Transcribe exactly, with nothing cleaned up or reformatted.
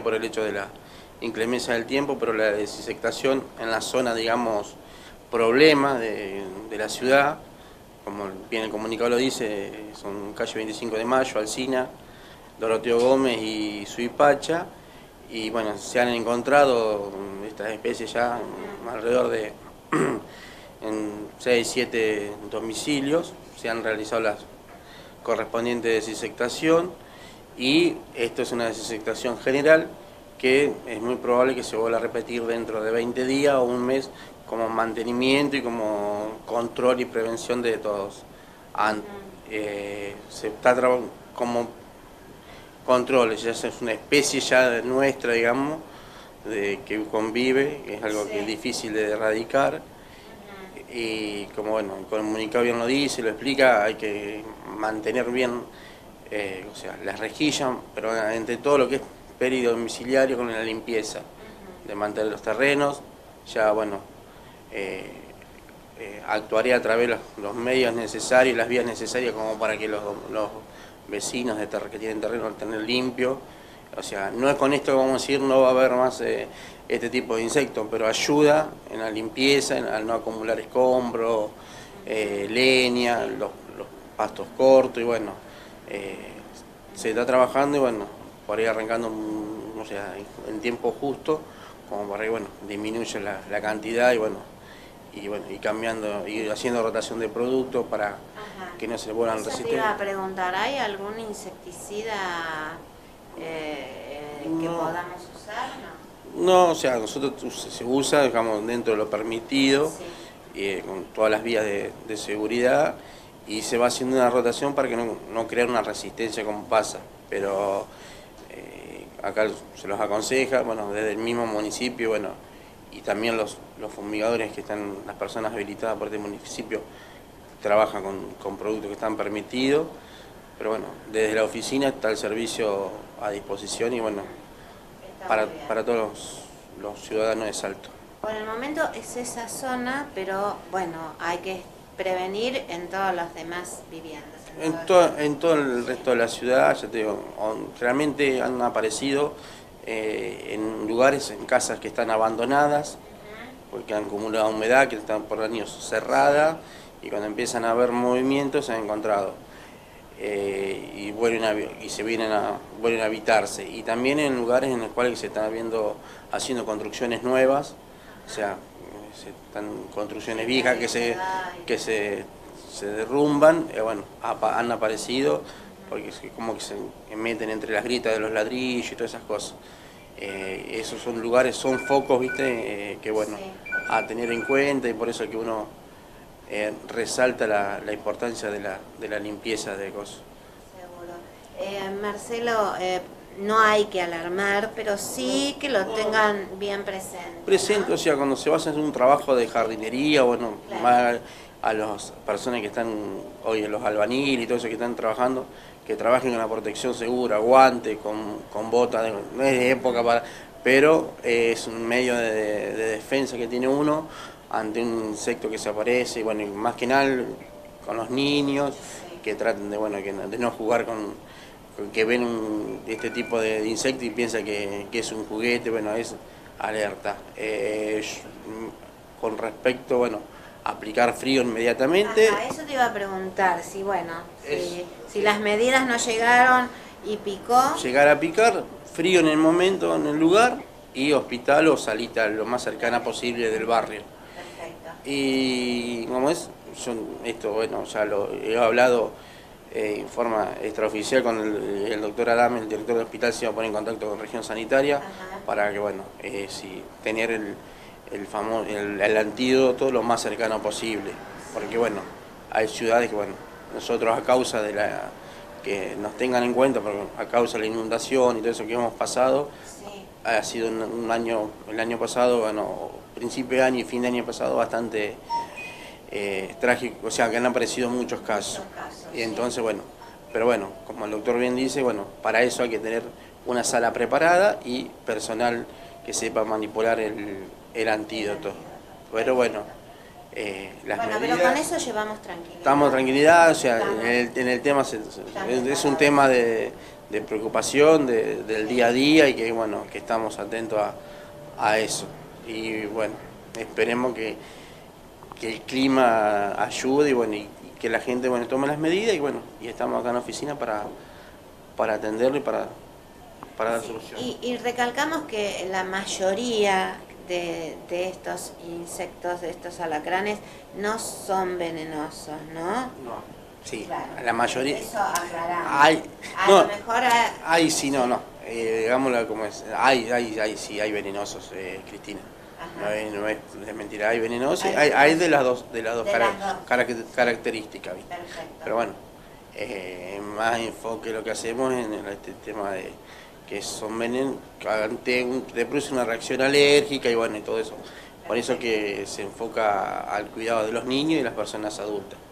por el hecho de la inclemencia del tiempo, pero la desinfectación en la zona, digamos, problema de, de la ciudad, como bien el comunicado lo dice, son calle veinticinco de mayo, Alsina, Doroteo Gómez y Suipacha, y bueno, se han encontrado estas especies ya alrededor de en seis, siete domicilios, se han realizado las correspondientes desinfectación y esto es una desinfectación general que es muy probable que se vuelva a repetir dentro de veinte días o un mes como mantenimiento y como control y prevención de todos. Eh, se está trabajando como controles, ya es una especie ya nuestra, digamos, de que convive, es algo sí. que es difícil de erradicar. Y como bueno, el comunicado bien lo dice, lo explica, hay que mantener bien eh, o sea, las rejillas, pero entre todo lo que es peridomiciliario con la limpieza, de mantener los terrenos, ya bueno, eh, eh, actuaría a través de los, los medios necesarios, las vías necesarias como para que los, los vecinos de ter que tienen terreno tener limpio. O sea, no es con esto que vamos a decir no va a haber más eh, este tipo de insectos, pero ayuda en la limpieza, en, al no acumular escombros, eh, leña, los, los pastos cortos y bueno, eh, se está trabajando y bueno, por ahí arrancando o sea, en tiempo justo, como para que bueno, disminuya la, la cantidad y bueno, y bueno, y cambiando, y haciendo rotación de productos para Ajá. que no se vuelvan resistentes. Te iba a preguntar, ¿hay algún insecticida eh, que no. podamos usar? No, no o sea, nosotros se usa, digamos, dentro de lo permitido, sí. eh, con todas las vías de, de seguridad, y se va haciendo una rotación para que no, no crear una resistencia como pasa, pero eh, acá se los aconseja, bueno, desde el mismo municipio, bueno, y también los, los fumigadores que están, las personas habilitadas por este municipio, trabajan con, con productos que están permitidos, pero bueno, desde la oficina está el servicio a disposición y bueno, para, para todos los, los ciudadanos de Salto. Por el momento es esa zona, pero bueno, hay que prevenir en todas las demás viviendas. En, en, todo, en todo el resto de la ciudad, ya te digo, realmente han aparecido eh, en lugares, en casas que están abandonadas, porque han acumulado humedad, que están por años cerradas, y cuando empiezan a haber movimientos se han encontrado. Eh, y, vuelven a, y se vienen a, vuelven a habitarse. Y también en lugares en los cuales se están viendo, haciendo construcciones nuevas, o sea, se están construcciones viejas que se, que se, se derrumban, eh, bueno, han aparecido, porque es como que se meten entre las grietas de los ladrillos y todas esas cosas. Eh, esos son lugares, son focos, viste, eh, que bueno, a tener en cuenta, y por eso es que uno eh, resalta la, la importancia de la, de la limpieza de cosas. Seguro. Eh, Marcelo, eh, no hay que alarmar, pero sí que lo tengan bien presente. Presente, ¿no? O sea, cuando se va a hacer un trabajo de jardinería, bueno, claro. más a las personas que están hoy, los albañiles y todo eso que están trabajando, que trabajen con la protección segura, guante, con, con botas, no es de época para, pero eh, es un medio de, de, de defensa que tiene uno ante un insecto que se aparece, y bueno, y más que nada con los niños, que traten de, bueno, que, de no jugar con, con que ven un, este tipo de, de insecto y piensan que, que es un juguete, bueno, es alerta. Eh, con respecto, bueno, aplicar frío inmediatamente. Ajá, eso te iba a preguntar, si bueno, si, si las medidas no llegaron y picó. Llegar a picar, frío en el momento, en el lugar, y hospital o salita lo más cercana posible del barrio. Perfecto. Y como es, son, esto bueno, ya lo he hablado eh, en forma extraoficial con el, el doctor Adame, el director del hospital, se iba a poner en contacto con región sanitaria. Ajá. Para que bueno, eh, si tener el El, famoso, el, el antídoto lo más cercano posible, porque bueno, hay ciudades que bueno, nosotros a causa de la, que nos tengan en cuenta, porque a causa de la inundación y todo eso que hemos pasado, sí. ha sido un, un año, el año pasado, bueno, principio de año y fin de año pasado bastante eh, trágico, o sea que han aparecido muchos casos, muchos casos y entonces sí. bueno, pero bueno, como el doctor bien dice, bueno, para eso hay que tener una sala preparada y personal que sepa manipular el, el antídoto. Pero bueno, eh, las bueno, medidas, pero con eso llevamos tranquilidad. Estamos tranquilidad, o sea, en el, en el tema se, es, es un tema de, de preocupación de, del día a día y que bueno, que estamos atentos a, a eso. Y bueno, esperemos que, que el clima ayude y bueno, y, y que la gente bueno, tome las medidas y bueno, y estamos acá en la oficina para, para atenderlo y para, para dar Sí, solución. y, y recalcamos que la mayoría de, de estos insectos, de estos alacranes, no son venenosos, ¿no? No. Sí, Claro. la mayoría. Eso aclaramos. Hay, A no, lo mejor a- hay sí, no, no. Eh, digámoslo como es. Hay, hay, hay, sí, hay venenosos, eh, Cristina. No Ajá. es, no es de mentira, hay venenosos. Hay Hay, hay de venenosos. las dos, de las dos, De cara- las dos. cara- características, ¿viste? Perfecto. Pero bueno, eh, más enfoque lo que hacemos en el- este tema de que son venenos, que ante un- te produce una reacción alérgica y bueno, y todo eso. Por eso que se enfoca al cuidado de los niños y de las personas adultas.